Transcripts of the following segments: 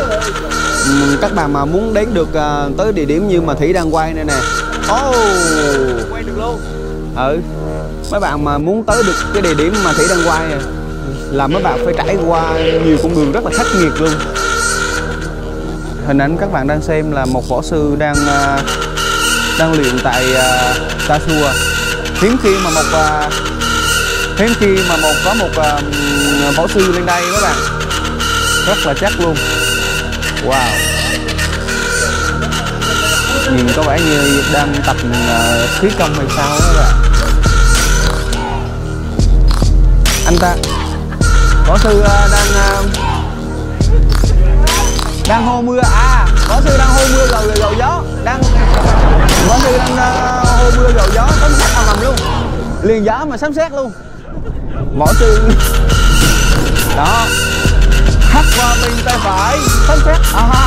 Các bạn mà muốn đến được tới địa điểm như mà Thủy đang quay này nè. Quay được luôn. Mấy bạn mà muốn tới được cái địa điểm mà Thủy đang quay này, là mấy bạn phải trải qua nhiều con đường rất là khắc nghiệt luôn. Hình ảnh các bạn đang xem là một võ sư đang luyện tại Tà Xùa. Hiếm khi mà có một võ sư lên đây các bạn, rất là chắc luôn. Wow, nhìn có vẻ như đang tập khí công hay sao đó các bạn. Anh ta võ sư đang hô mưa võ sư đang hô mưa gầu gió, võ sư đang hô mưa gầu gió, sấm sét ầm ầm luôn, liền gió mà sấm sét luôn. Võ sư đó hất qua bên tay phải, sấm sét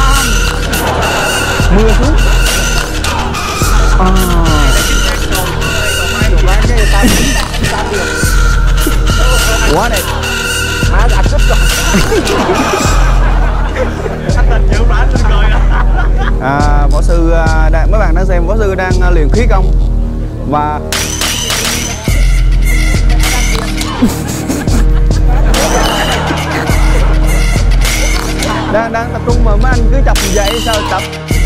mưa xuống. Quá đẹp. Má đã cúp rồi. Võ sư mấy bạn đang xem võ sư đang luyện khí công và đang tập trung mà mấy anh cứ chọc vậy sao tập.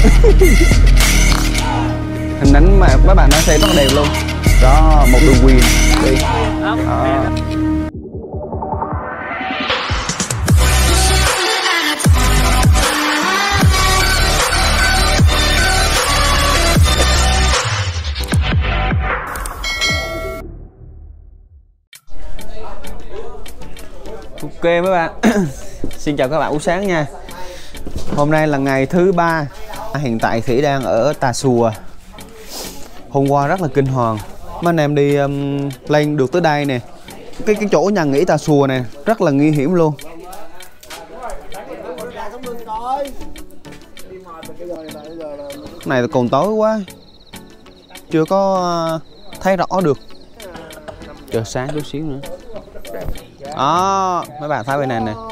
Hình ảnh mà mấy bạn đang xem rất là đẹp luôn. Đó, một đường quyền đi. Ok mấy bạn. Xin chào các bạn buổi sáng nha. Hôm nay là ngày thứ 3. Hiện tại Thủy đang ở Tà Xùa. Hôm qua rất là kinh hoàng. Mấy anh em đi lên được tới đây nè. Cái chỗ nhà nghỉ Tà Xùa này rất là nguy hiểm luôn. Này là còn tối quá, chưa có thấy rõ được. Chờ sáng chút xíu nữa. Đó, mấy bạn thấy bên này nè.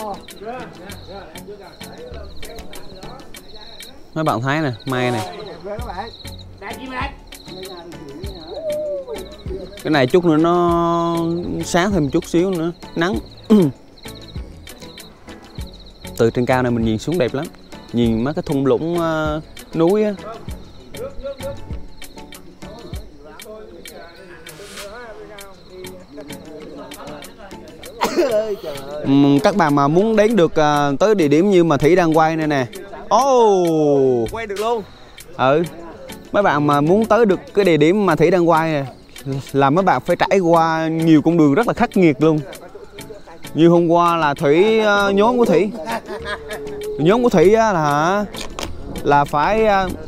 Mấy bạn thấy nè, mai nè. Cái này chút nữa nó sáng thêm một chút xíu nữa, nắng. Từ trên cao này mình nhìn xuống đẹp lắm. Nhìn mấy cái thung lũng núi á. Các bạn mà muốn đến được tới địa điểm như mà Thủy đang quay này nè. Quay được luôn. Mấy bạn mà muốn tới được cái địa điểm mà Thủy đang quay này, là mấy bạn phải trải qua nhiều con đường rất là khắc nghiệt luôn. Như hôm qua là nhóm của Thủy là phải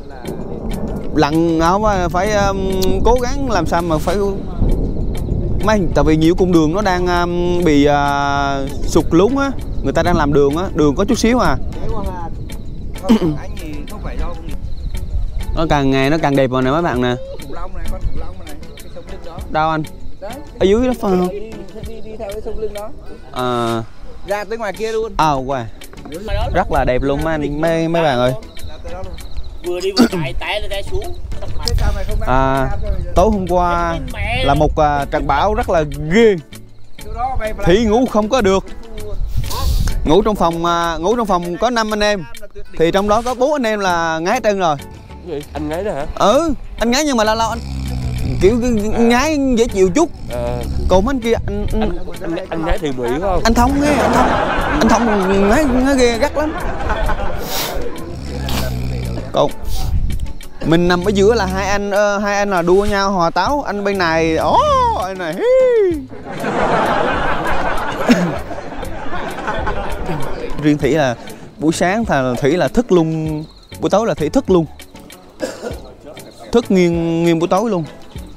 phải cố gắng làm sao mà phải tại vì nhiều con đường nó đang bị sụt lún á, người ta đang làm đường á, đường có chút xíu nó càng ngày nó càng đẹp rồi nè mấy bạn nè. Đâu anh? Ở dưới đó phải không? Đi theo cái sông lưng đó. Ra tới ngoài kia luôn. Wow. Rất là đẹp luôn mấy anh, mấy bạn ơi. Vừa đi vừa chạy té lên té xuống. Tối hôm qua là một trận bão rất là ghê. Thủy ngủ không có được. Ngủ trong phòng có 5 anh em, thì trong đó có 4 anh em là ngái chân rồi. Anh ngái đó hả? Anh ngái nhưng mà lâu lâu anh kiểu ngái dễ chịu chút. Còn mấy anh kia anh ngái thì bị không? Anh Thông nghe, anh Thông ngái ghê gắt lắm. Còn mình nằm ở giữa là hai anh là đua nhau hòa táo, anh bên này anh này riêng Thủy là buổi sáng Thủy là thức luôn, buổi tối là Thủy thức luôn, thức nguyên buổi tối luôn,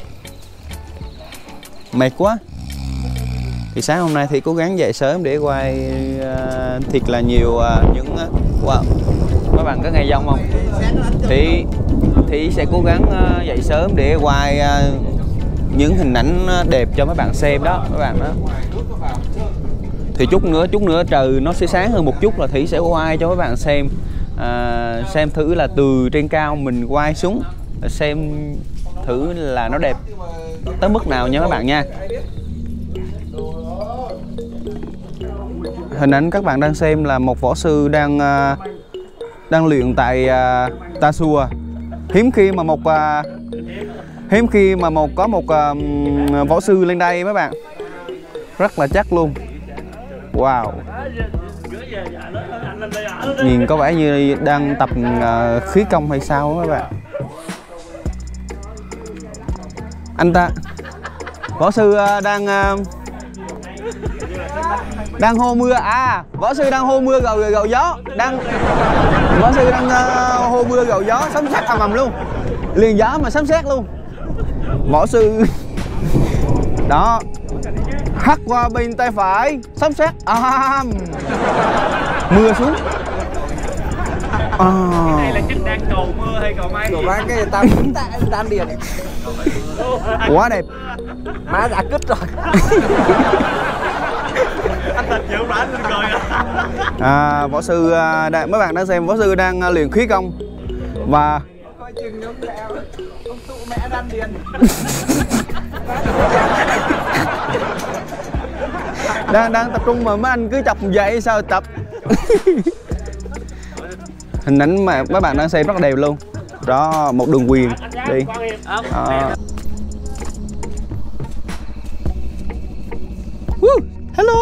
mệt quá. Thì sáng hôm nay Thủy cố gắng dậy sớm để quay thiệt là nhiều những wow. Các bạn có nghe giông không? Thì sẽ cố gắng dậy sớm để quay những hình ảnh đẹp cho mấy bạn xem đó, các bạn đó. Thì chút nữa trời nó sẽ sáng hơn một chút là Thủy sẽ quay cho các bạn xem thử là từ trên cao mình quay xuống, xem thử là nó đẹp tới mức nào nha các bạn nha. Hình ảnh các bạn đang xem là một võ sư đang luyện tại Ta Sua. Hiếm khi mà có một võ sư lên đây mấy bạn, rất là chắc luôn. Wow, nhìn có vẻ như đang tập khí công hay sao đó các bạn. Anh ta võ sư đang hô mưa võ sư đang hô mưa gầu gió, võ sư đang hô mưa gầu gió, sấm sét ầm ầm luôn, liền gió mà sấm sét luôn. Võ sư đó hắt qua bên tay phải, sấm sét mưa xuống. Cái này là chắc đang cầu mưa hay cầu may? Cầu may cái tan điền. Quá đẹp. Má đã cứt rồi. Anh thật chịu đoán lên rồi. Võ sư mấy bạn đang xem võ sư đang luyện khí công và Coi chừng ông tụ mẹ đan điền. đang tập trung mà mấy anh cứ chọc vậy sao tập. Hình ảnh mà mấy bạn đang xem rất đẹp luôn. Đó, một đường quyền đi. Hello.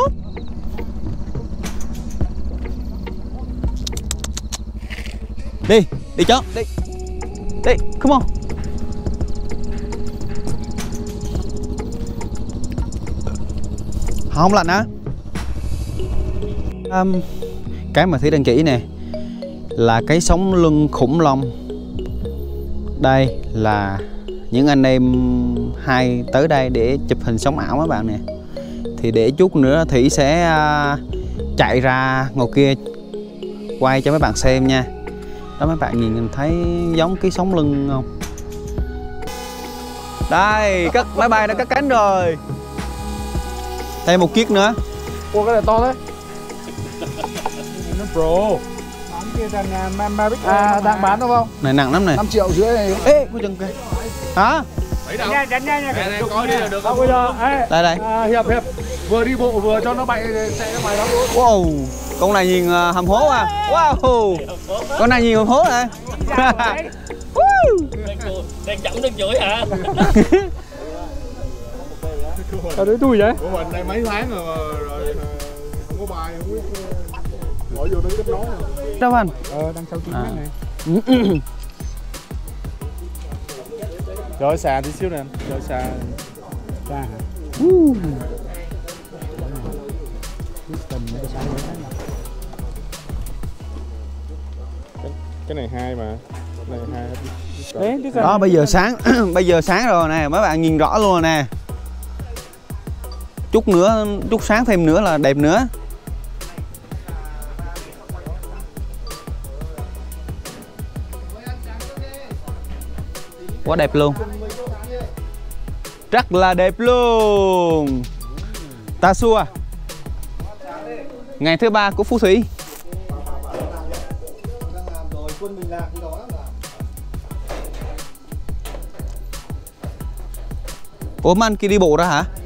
Đi chó, đi, come on. Không lạnh hả? Cái mà Thủy đang chỉ nè là cái sống lưng khủng long. Đây là những anh em hay tới đây để chụp hình sống ảo các bạn nè. Thì để chút nữa Thủy sẽ chạy ra ngồi kia quay cho mấy bạn xem nha. Đó, mấy bạn nhìn thấy giống cái sống lưng không? Đây, máy bay đã cất cánh rồi. Thêm một chiếc nữa. Ủa cái này to thế? Nó pro. Bán kia thằng Mavic đang bán đúng không? Này nặng lắm này. 5,5 triệu này. Ê, có chân kìa. Hả? Đánh nha. Này, coi đi là được. Bây giờ, đây. Hiệp. Vừa đi bộ vừa cho nó bay chạy ra ngoài đó luôn. Wow, con này nhìn hầm hố à. Wow. Con này nhìn hầm hố này. Đang chậm đang chửi hả? Ở đấy tui vậy? Của mình đây mấy tháng rồi không có bài, không biết bỏ vô nó kết nối rồi. Đâu anh? Đang sau chuyến này. Rồi xà tí xíu nè em. Rồi xà hả? Cái này hai mà. Cái này hai. Đó, bây giờ sáng rồi nè, mấy bạn nhìn rõ luôn rồi nè. Chút sáng thêm nữa là đẹp nữa. Quá đẹp luôn. Rất là đẹp luôn. Ta Sua, ngày thứ 3 của Phú Thủy. Ủa anh kia đi bộ ra hả?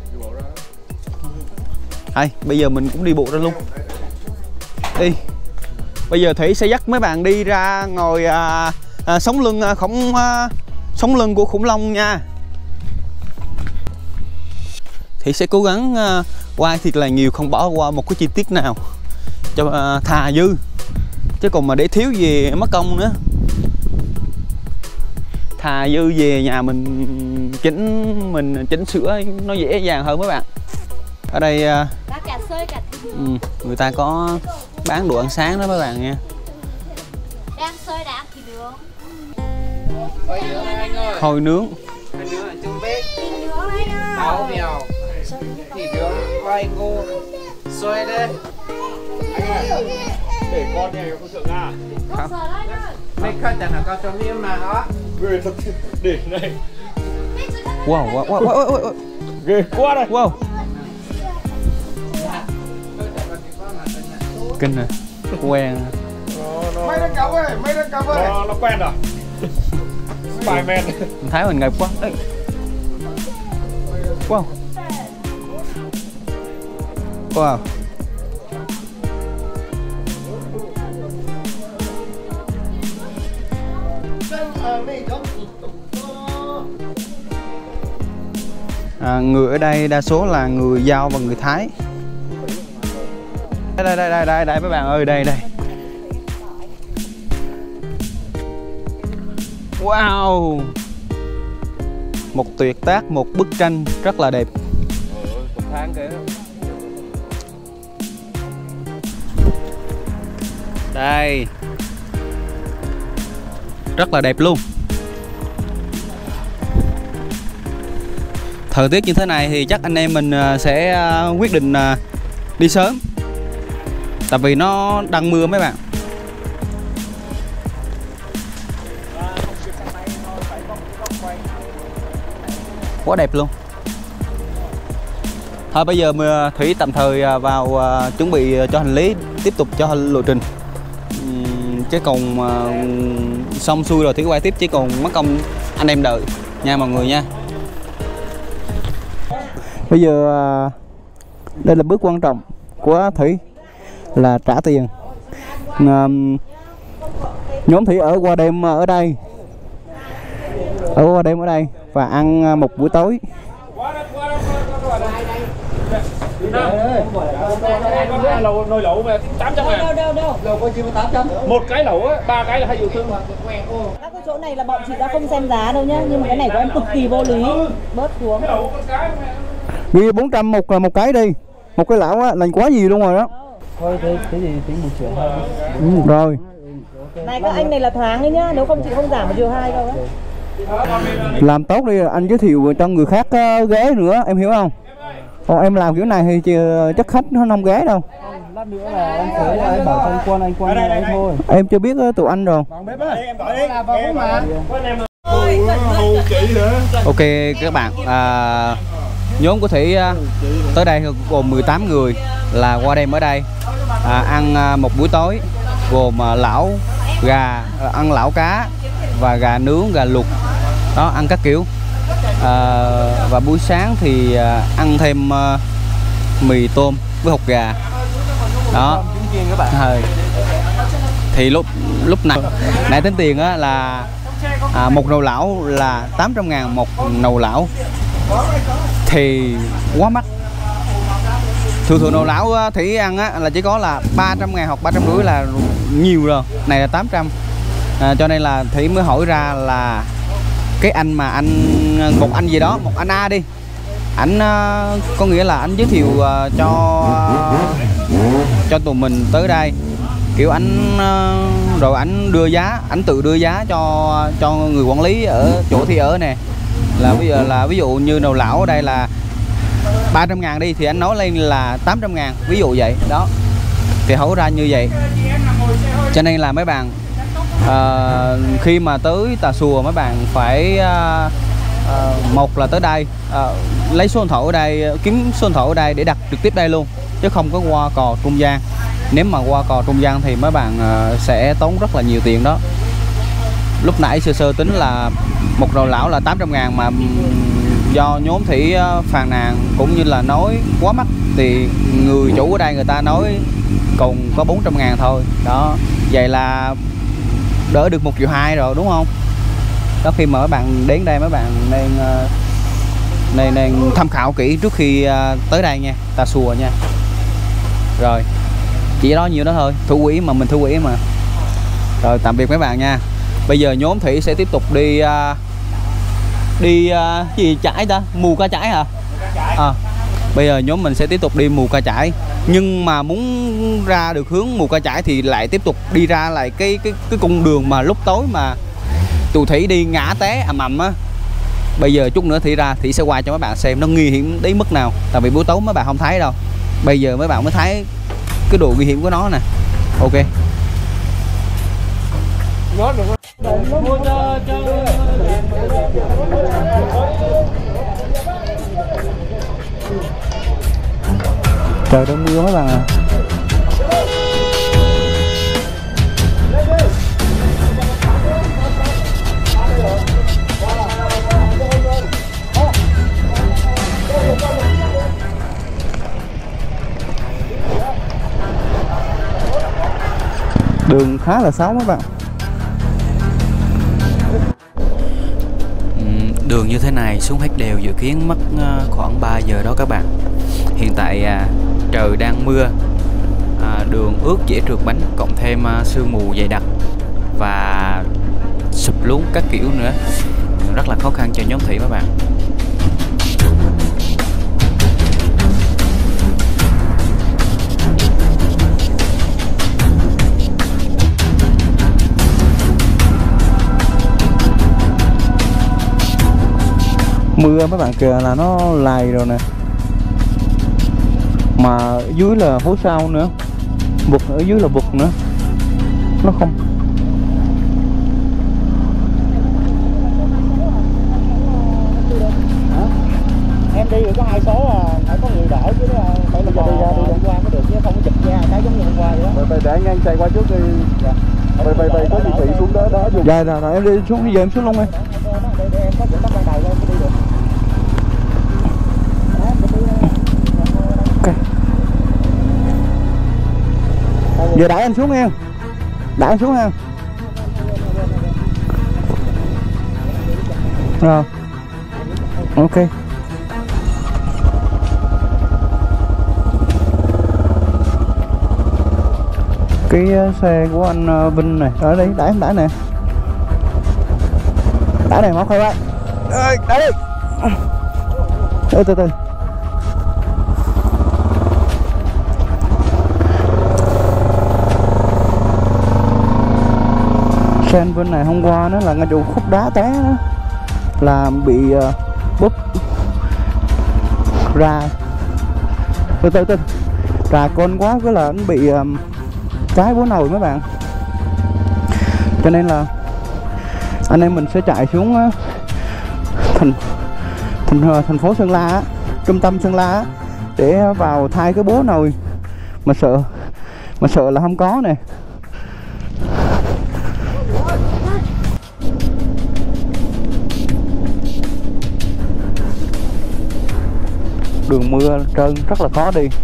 Hay, bây giờ mình cũng đi bộ ra luôn. Đi. Bây giờ Thủy sẽ dắt mấy bạn đi ra ngồi sống lưng của khủng long nha. Thủy sẽ cố gắng quay thiệt là nhiều, không bỏ qua một cái chi tiết nào cho thà dư. Chứ còn mà để thiếu gì mất công nữa. Thà dư về nhà mình chỉnh sửa nó dễ dàng hơn mấy bạn. Ở đây người ta có bán đồ ăn sáng đó mấy bạn nha. Đang xơi đạm thì nướng. Hồi nướng. Hồi nướng ở trong bếp. Thịt nướng đấy nhá. Áo mèo. Thịt nướng khoai ngô. Xoay đây. Anh ơi, để con này không sợ ngã. Không sợ đấy nhá. Mấy con chẳng là con cho miếng mà đó. Ghê thật, để này. Wow. Ghê quá đây. Wow. Kinh rồi. Quen. Mấy đứa cậu ơi, mấy đứa cậu ơi. Nó quen rồi. Spiderman. Mình thấy mình ngập quá. Ê. Wow. Wow. Người ở đây đa số là người Dao và người Thái. Đây mấy bạn ơi, đây. Wow. Một tuyệt tác, một bức tranh rất là đẹp. Một tháng kìa. Đây. Rất là đẹp luôn. Thời tiết như thế này thì chắc anh em mình sẽ quyết định đi sớm. Tại vì nó đang mưa mấy bạn. Quá đẹp luôn. Thôi bây giờ Thủy tạm thời vào chuẩn bị cho hành lý, tiếp tục cho lộ trình. Chứ còn xong xuôi rồi Thủy quay tiếp, chứ còn mất công anh em đợi nha mọi người nha. Bây giờ đây là bước quan trọng của Thủy là trả tiền. Nhóm Thủy ở qua đêm ở đây, và ăn một buổi tối. Nồi lẩu về 800.000. Đâu có chịu 800. Một cái lẩu á, 3 cái là 2 triệu tư mà. Các cái chỗ này là bọn chị đã không xem giá đâu nhá, nhưng mà cái này của em cực kỳ vô lý. Bớt xuống. Ghi 400 một cái đi. Một cái lẩu á là quá gì luôn rồi đó. Thôi thế thì tính 1 triệu thôi. Rồi. Này các anh này là thoáng đấy nhá, nếu không chị không giảm 1,2 triệu đâu đấy. Làm tốt đi, anh giới thiệu cho người khác ghé nữa, em hiểu không? Còn em làm kiểu này thì chắc khách nó không ghé đâu. Lát nữa là anh tới anh bảo cho anh Quân đây thôi. Em chưa biết tụi anh rồi. Em gọi đi. Là vào mà. Ok các bạn, nhóm của Thủy tới đây gồm 18 người là qua đêm ở đây, ăn một buổi tối gồm lẩu gà, ăn lẩu cá và gà nướng, gà luộc đó, ăn các kiểu. Và buổi sáng thì ăn thêm mì tôm với hột gà đó. Thì lúc nãy tính tiền á là một nồi lẩu là 800.000 một nồi lẩu thì quá mắc. Thường nồi lẩu Thủy ăn á là chỉ có là 300.000 hoặc 350 là nhiều rồi, này là 800. Cho nên là Thủy mới hỏi ra là cái anh mà một anh gì đó, một anh A đi, ảnh có nghĩa là anh giới thiệu cho tụi mình tới đây, kiểu ảnh rồi ảnh đưa giá, ảnh tự đưa giá cho người quản lý ở chỗ Thi ở nè, là bây giờ là ví dụ như nồi lẩu ở đây là 300.000 đi thì anh nói lên là 800.000, ví dụ vậy đó, thì hỏi ra như vậy. Cho nên là mấy bạn khi mà tới Tà Xùa mấy bạn phải một là tới đây lấy số điện thoại ở đây, kiếm số điện thoại ở đây để đặt trực tiếp đây luôn, chứ không có qua cò trung gian. Nếu mà qua cò trung gian thì mấy bạn sẽ tốn rất là nhiều tiền đó. Lúc nãy sơ tính là một nồi lẩu là 800.000 mà do nhóm Thủy phàn nàn cũng như là nói quá mắc thì người chủ ở đây người ta nói còn có 400.000 thôi đó. Vậy là đỡ được 1,2 triệu rồi đúng không? Đó, khi mà mấy bạn đến đây mấy bạn nên tham khảo kỹ trước khi tới đây nha, Tà Xùa nha. Rồi chỉ đó nhiều đó thôi, thủ quỹ mà mình thủ quỹ mà. Rồi tạm biệt mấy bạn nha. Bây giờ nhóm Thủy sẽ tiếp tục đi gì chải ta, mù ca chải hả? Bây giờ nhóm mình sẽ tiếp tục đi mù ca chải, nhưng mà muốn ra được hướng mù ca chải thì lại tiếp tục đi ra lại cái cung đường mà lúc tối mà tụi Thủy đi ngã té ầm ầm á. Bây giờ chút nữa Thủy ra Thủy sẽ quay cho mấy bạn xem nó nguy hiểm đến mức nào, tại vì buổi tối mấy bạn không thấy đâu, bây giờ mấy bạn mới thấy cái độ nguy hiểm của nó nè. Ok. Trời đang mưa mấy bạn à. Đường khá là xấu các bạn. Đường như thế này xuống hết đèo dự kiến mất khoảng 3 giờ đó các bạn. Hiện tại trời đang mưa, đường ướt dễ trượt bánh, cộng thêm sương mù dày đặc và sụp lún các kiểu nữa, rất là khó khăn cho nhóm thủy các bạn. Mưa mấy bạn kìa là nó lầy rồi nè, mà dưới là hố sao nữa, vực ở dưới là vực nữa, nó không. Em đi rồi có 2 số à, phải có người đỡ chứ đó, phải là đi qua mới được chứ không có chụp ra cái giống như hôm qua vậy đó. Để anh chạy qua trước đi. Vậy có gì Thủy xuống đó dùng. Dạ rồi em đi xuống, giờ em xuống luôn em. Để em có chuyện tắt ban đầu em đi được. Ok. Giờ đẩy anh xuống em. Đẩy anh xuống em. Rồi. Ok. Cái xe của anh Vinh này, ở đây đẩy em đẩy nè. Đẩy này móc thôi vậy. Đẩy đi. Từ từ. Xe anh Vinh này hôm qua nó là ngay chỗ khúc đá té đó, làm bị búp ra. Từ trà con quá cái là nó bị trái búa nồi mấy bạn, cho nên là anh em mình sẽ chạy xuống thành phố Sơn La á, trung tâm Sơn La á, để vào thay cái búa nồi mà sợ là không có nè. Đường mưa trơn rất là khó đi.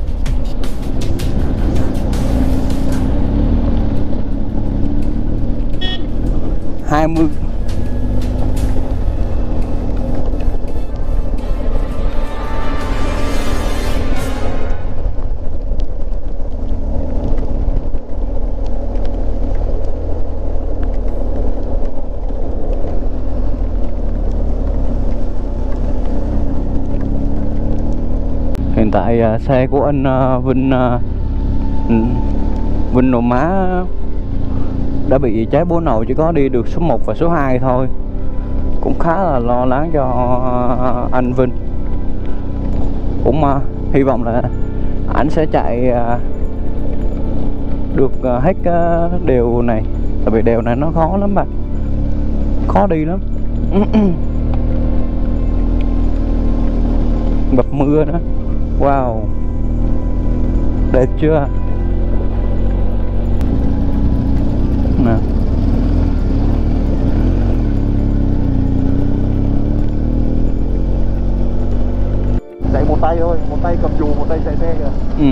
Hiện tại xe của anh Vinh Nổ Má đã bị cháy búa nồi, chỉ có đi được số 1 và số 2 thôi. Cũng khá là lo lắng cho anh Vinh. Cũng hy vọng là ảnh sẽ chạy được hết đèo này, tại vì đèo này nó khó lắm bạn, khó đi lắm. Gặp mưa đó. Wow, đẹp chưa nè. Chạy một tay thôi, một tay cầm dù, một tay chạy xe kìa.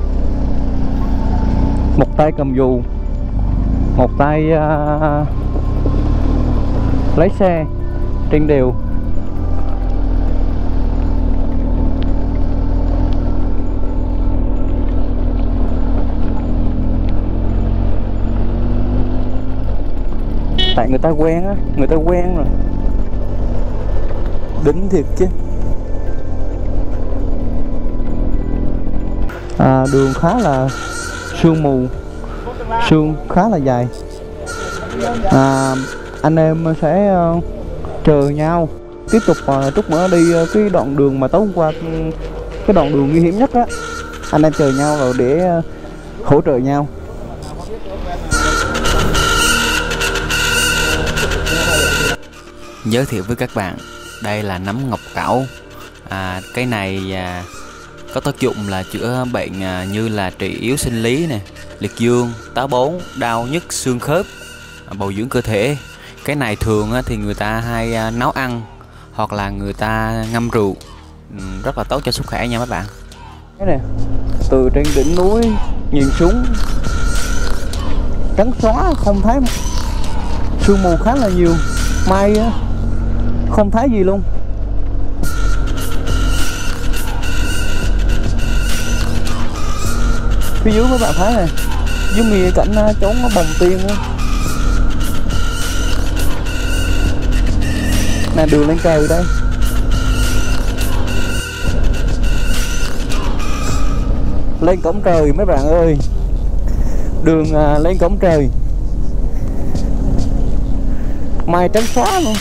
Một tay cầm dù, một tay lấy xe trên đèo. Tại người ta quen á, người ta quen rồi. Đỉnh thiệt chứ. Đường khá là sương mù, sương khá là dài. Anh em sẽ chờ nhau tiếp tục trút nữa đi cái đoạn đường mà tối hôm qua, cái đoạn đường nguy hiểm nhất á. Anh em chờ nhau rồi để hỗ trợ nhau. Giới thiệu với các bạn, đây là nấm ngọc cẩu. Cái này có tác dụng là chữa bệnh như là trị yếu sinh lý nè, liệt dương, táo bón, đau nhức xương khớp, bồi dưỡng cơ thể. Cái này thường thì người ta hay nấu ăn hoặc là người ta ngâm rượu, rất là tốt cho sức khỏe nha các bạn. Cái này từ trên đỉnh núi nhìn xuống trắng xóa, không thấy sương mù khá là nhiều, mây không thấy gì luôn. Phía dưới các bạn thấy này, giống như cảnh trốn nó bồng tiên á. Nè đường lên trời đây. Lên cổng trời mấy bạn ơi. Đường lên cổng trời. Mai trắng xóa luôn.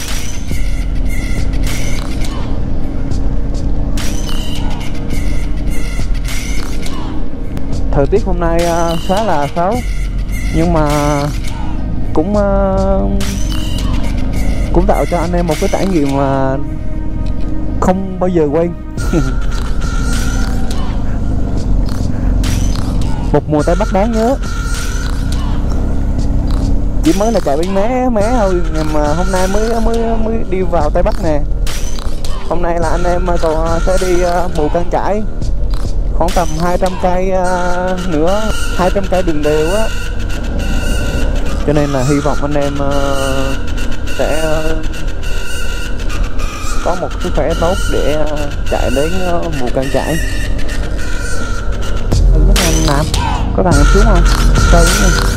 Thời tiết hôm nay khá là xấu, nhưng mà cũng tạo cho anh em một cái trải nghiệm mà không bao giờ quên. Một mùa Tây Bắc đáng nhớ. Chỉ mới là chạy bên mé thôi, mà hôm nay mới đi vào Tây Bắc nè. Hôm nay là anh em còn sẽ đi Mù Căng Chải, khoảng tầm 200 cây nữa, 200 cây đường đều á. Cho nên là hy vọng anh em sẽ có một sức khỏe tốt để chạy đến Mù Căng Chải. Nam, có bạn em xuống không? Chơi đúng không?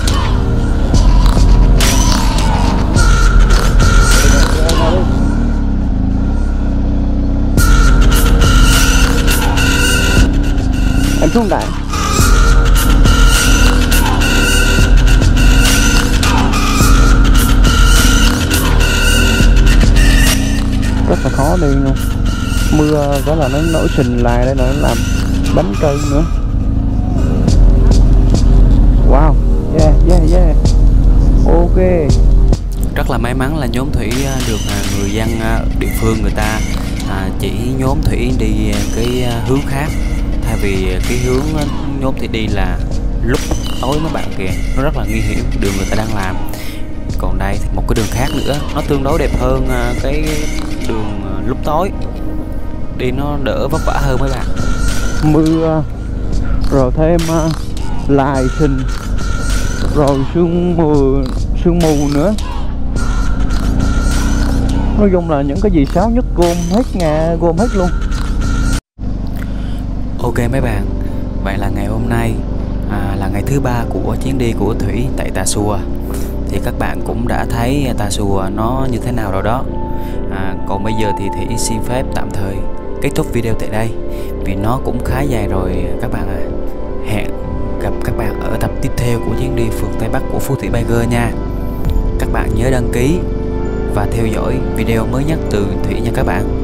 Em xuống đại. Rất là khó đi luôn. Mưa có là nó nổi sình lại đây, nó làm bánh trơn nữa. Wow, yeah. Ok. Rất là may mắn là nhóm Thủy được người dân địa phương người ta chỉ nhóm Thủy đi cái hướng khác, thay vì cái hướng nhóm Thủy đi là lúc tối mấy bạn kìa, nó rất là nguy hiểm, đường người ta đang làm. Còn đây thì một cái đường khác nữa, nó tương đối đẹp hơn cái đường lúc tối, đi nó đỡ vất vả hơn mấy bạn. Mưa rồi thêm lài sình rồi sương mù nữa. Nói chung là những cái gì xấu nhất gom hết luôn. Ok mấy bạn, vậy là ngày hôm nay là ngày thứ 3 của chuyến đi của Thủy tại Tà Xùa. Thì các bạn cũng đã thấy Tà Xùa nó như thế nào rồi đó. Còn bây giờ thì Thủy xin phép tạm thời kết thúc video tại đây, vì nó cũng khá dài rồi các bạn ạ. Hẹn gặp các bạn ở tập tiếp theo của chuyến đi phượt Tây Bắc của Phú Thủy Biker nha. Các bạn nhớ đăng ký và theo dõi video mới nhất từ Thủy nha các bạn.